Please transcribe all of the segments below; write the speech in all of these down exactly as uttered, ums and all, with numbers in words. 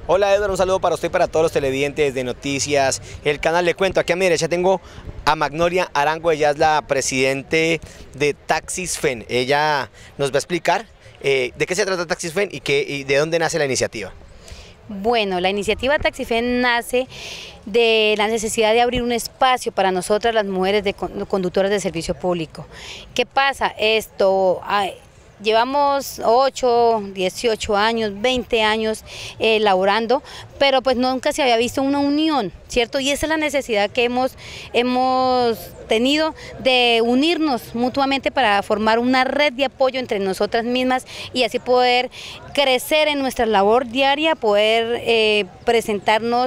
Hola Edward, un saludo para usted y para todos los televidentes de Noticias El Canal. Le cuento, aquí a mi derecha tengo a Magnolia Arango, ella es la presidente de Taxisfen. Ella nos va a explicar eh, de qué se trata Taxisfen y, qué, y de dónde nace la iniciativa. Bueno, la iniciativa Taxisfen nace de la necesidad de abrir un espacio para nosotras las mujeres de conductoras de servicio público. ¿Qué pasa? Esto... Ay, llevamos ocho, dieciocho años, veinte años eh, laborando, pero pues nunca se había visto una unión, ¿cierto? Y esa es la necesidad que hemos, hemos tenido de unirnos mutuamente para formar una red de apoyo entre nosotras mismas y así poder crecer en nuestra labor diaria, poder eh, presentarnos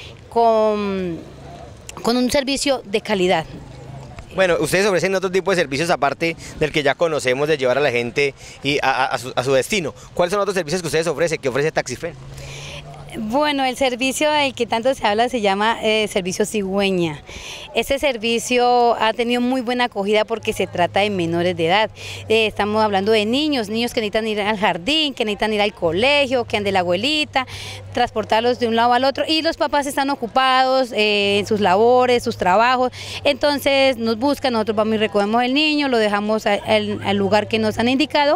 con, con un servicio de calidad. Bueno, ustedes ofrecen otro tipo de servicios aparte del que ya conocemos, de llevar a la gente y a, a, a, su, a su destino. ¿Cuáles son otros servicios que ustedes ofrecen, que ofrece Taxisfen? Bueno, el servicio del que tanto se habla se llama eh, servicio cigüeña. Ese servicio ha tenido muy buena acogida porque se trata de menores de edad. Eh, estamos hablando de niños, niños que necesitan ir al jardín, que necesitan ir al colegio, que andan de la abuelita, transportarlos de un lado al otro y los papás están ocupados eh, en sus labores, sus trabajos. Entonces nos buscan, nosotros vamos y recogemos el niño, lo dejamos a, al, al lugar que nos han indicado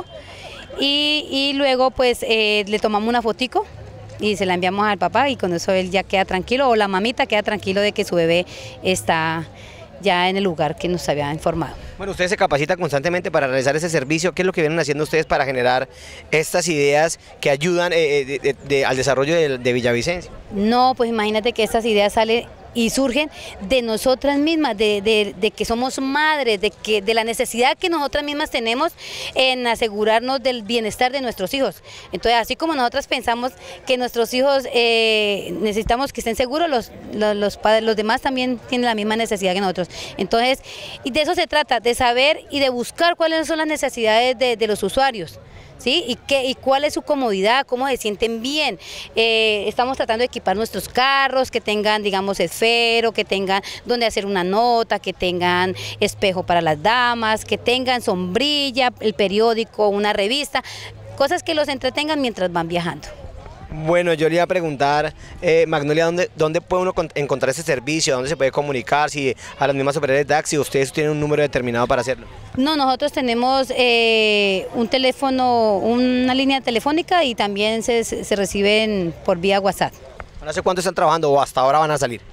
y, y luego pues eh, le tomamos una fotico y se la enviamos al papá y con eso él ya queda tranquilo o la mamita queda tranquilo de que su bebé está ya en el lugar que nos había informado. Bueno, ustedes se capacitan constantemente para realizar ese servicio. ¿Qué es lo que vienen haciendo ustedes para generar estas ideas que ayudan eh, de, de, de, al desarrollo de, de Villavicencio? No, pues imagínate que estas ideas salen y surgen de nosotras mismas, de, de, de que somos madres, de, que, de la necesidad que nosotras mismas tenemos en asegurarnos del bienestar de nuestros hijos. Entonces, así como nosotras pensamos que nuestros hijos eh, necesitamos que estén seguros, los, los, los padres, los demás también tienen la misma necesidad que nosotros. Entonces, y de eso se trata, de saber y de buscar cuáles son las necesidades de, de los usuarios. ¿Sí? ¿Y, qué, y cuál es su comodidad, cómo se sienten bien. Eh, estamos tratando de equipar nuestros carros, que tengan, digamos, esfero, que tengan donde hacer una nota, que tengan espejo para las damas, que tengan sombrilla, el periódico, una revista, cosas que los entretengan mientras van viajando. Bueno, yo le iba a preguntar, eh, Magnolia, ¿dónde, ¿dónde puede uno encontrar ese servicio? ¿Dónde se puede comunicar? Si a las mismas operadores de taxi, ustedes tienen un número determinado para hacerlo. No, nosotros tenemos eh, un teléfono, una línea telefónica y también se, se reciben por vía WhatsApp. ¿No sé cuánto están trabajando o hasta ahora van a salir?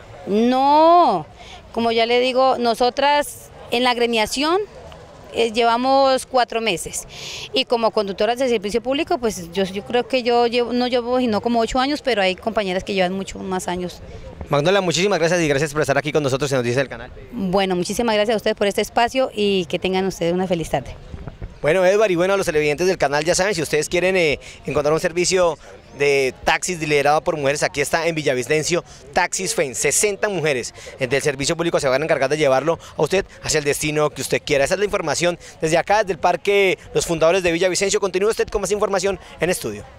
No, como ya le digo, nosotras en la agremiación Eh, llevamos cuatro meses y como conductoras de servicio público pues yo, yo creo que yo llevo, no llevo sino como ocho años, pero hay compañeras que llevan mucho más años. Magnolia, muchísimas gracias y gracias por estar aquí con nosotros en Noticias del Canal. Bueno, muchísimas gracias a ustedes por este espacio y que tengan ustedes una feliz tarde. Bueno, Edward, y bueno, a los televidentes del canal ya saben, si ustedes quieren eh, encontrar un servicio de taxis liderado por mujeres, aquí está en Villavicencio Taxisfen, sesenta mujeres del servicio público se van a encargar de llevarlo a usted hacia el destino que usted quiera. Esa es la información desde acá, desde el Parque Los Fundadores de Villavicencio. Continúe usted con más información en estudio.